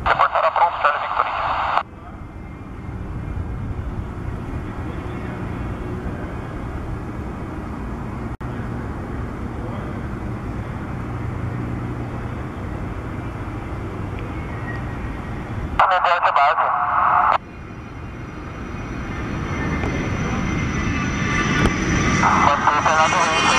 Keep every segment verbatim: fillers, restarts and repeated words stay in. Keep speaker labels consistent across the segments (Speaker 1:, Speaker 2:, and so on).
Speaker 1: Reportará pronto, Charlie Victor India. Unidade de base. Mantém penado rente.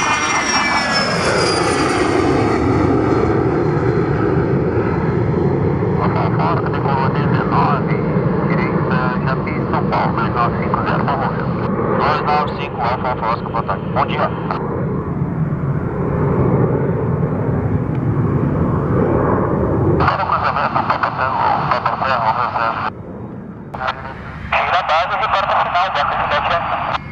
Speaker 1: Fofoca de Colo dezenove, direita Japi, São Paulo, dois nove cinco zero, por momento. dois nove cinco, Alfa Alfa Oscar, boa tarde. Bom dia. Gira a base e reporta final, data de dez anos.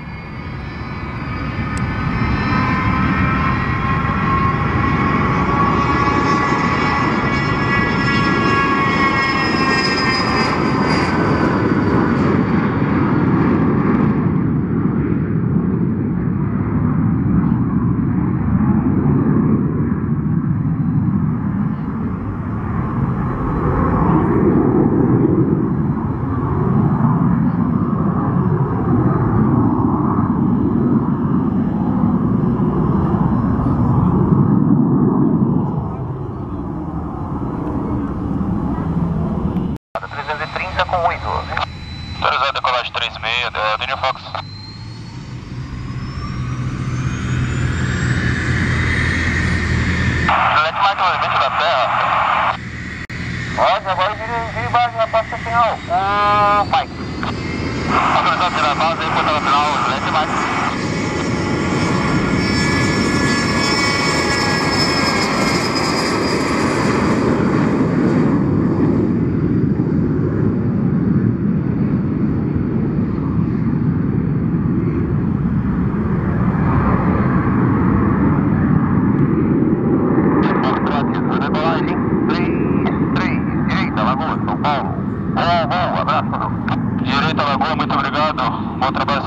Speaker 1: trezentos e trinta com oito. Autorizado decolagem três seis, é, Daniel Fox. Select Mike movimento da Terra. Pode, agora vira embaixo na pasta final. O Mike. Autorizado tirar a base, reportar na final, Select Mike. Direita Lagoa, muito obrigado. Bom trabalho.